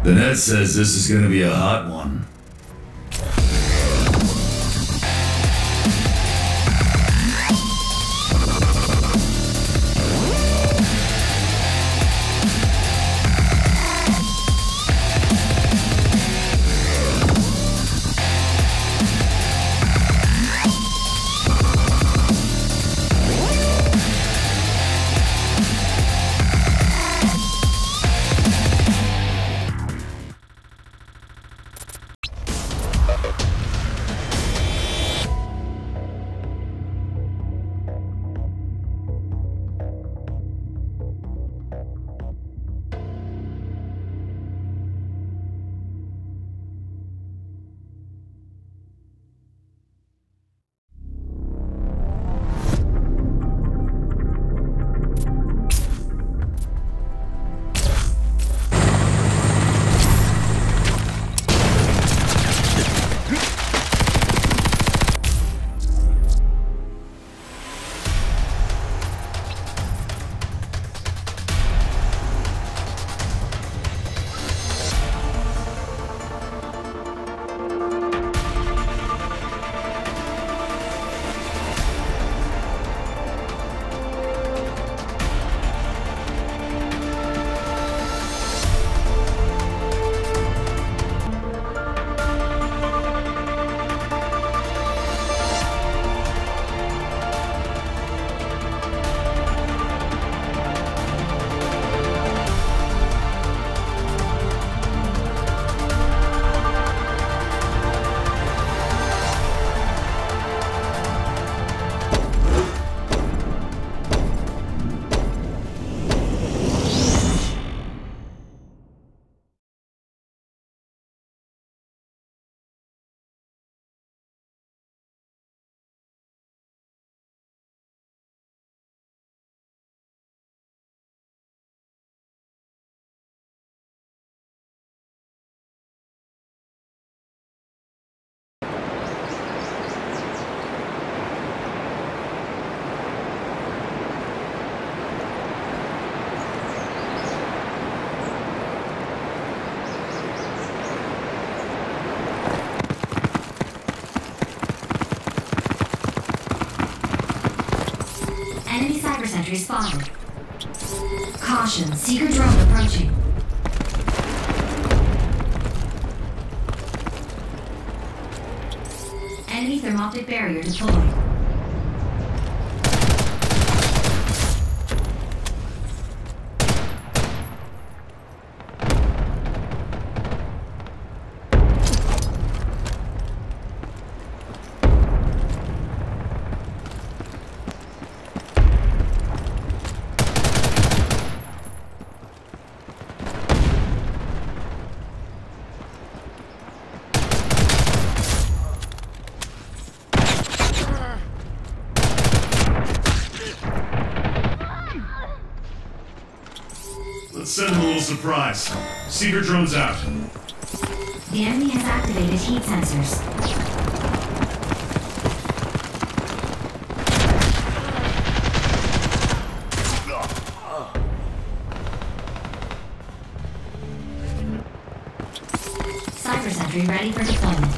The net says this is gonna be a hot one. Enemy cyber sentry spotted. Caution, Seeker drone approaching. Enemy thermoptic barrier deployed. Let's send them a little surprise. Seeker drone's out. The enemy has activated heat sensors. Cyber sentry ready for deployment.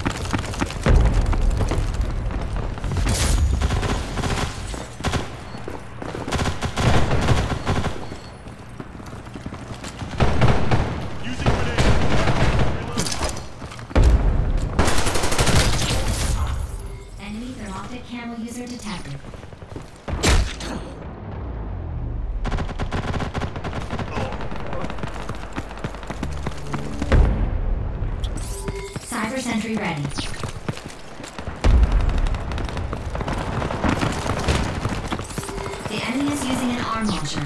Camel user detected. Cyber sentry ready. The enemy is using an arm launcher.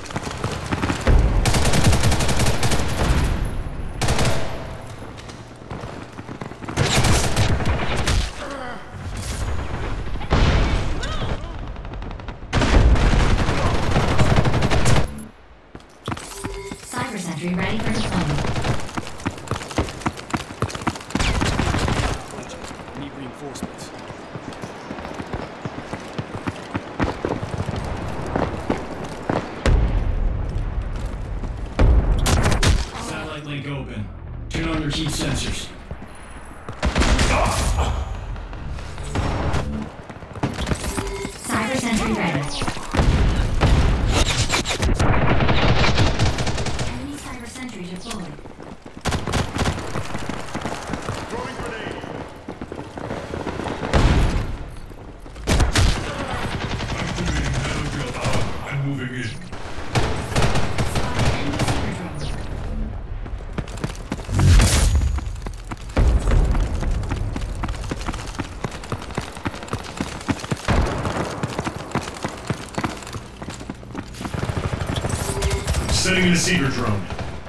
Sentry ready for deployment. Need reinforcements. Satellite link open. other key sensors. Cyber sentry ready. Enemy cyber sentry deployed. Throwing grenade. Activating nano armor and moving in. Spotted enemy cyber drone. Setting in a seeker drone.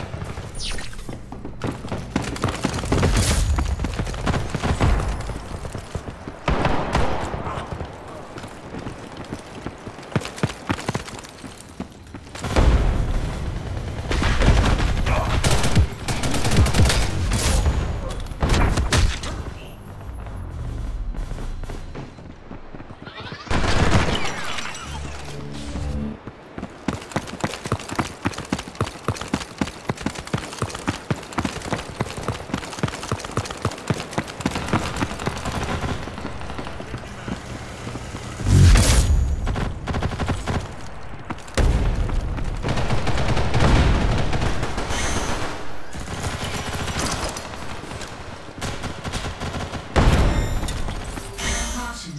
Caution.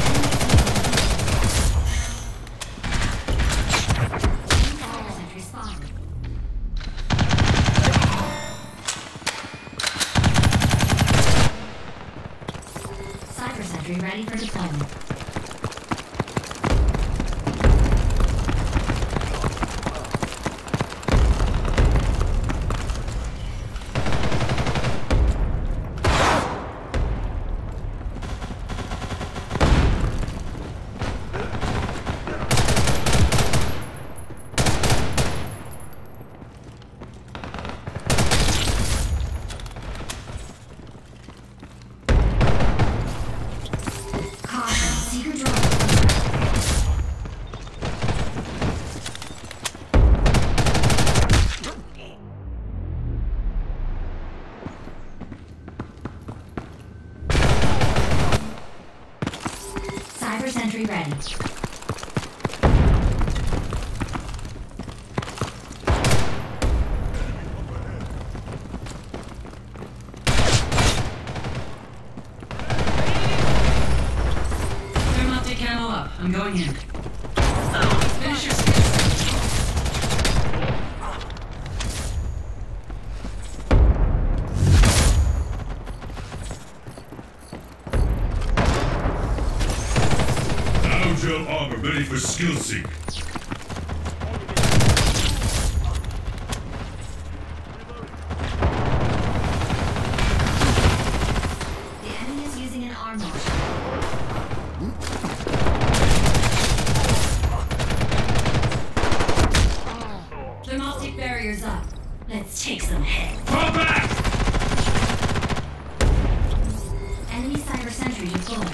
Cyber sentry spotted. Cyber sentry ready for deployment. Caution, seeker drone. Cyber sentry ready. Thermoptic ammo up. I'm going in. Finish your skills. Nanogel armor ready for skill sync. The enemy is using an arm launcher. Thermoptic barriers up. Let's take some hits. Fall back! Enemy cyber sentry deployed.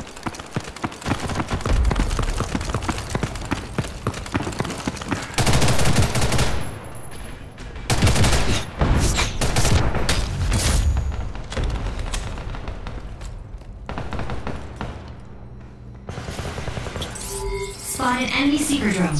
Spotted enemy seeker drone.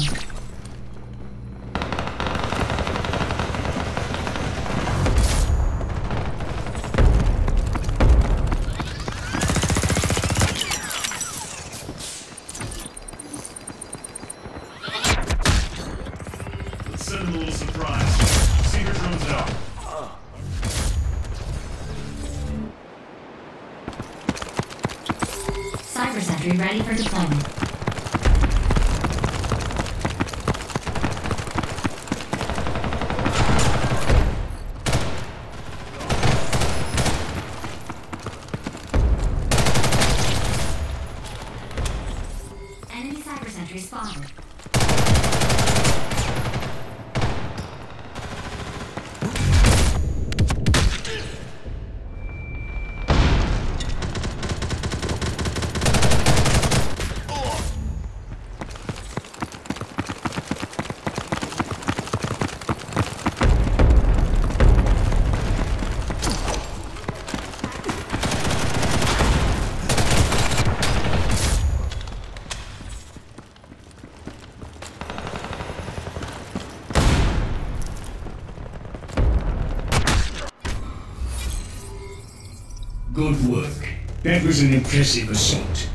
Let's send them a little surprise. Seeker drone's out. Cyber sentry ready for deployment. Enemy cyber sentry spotted. Good work. That was an impressive assault.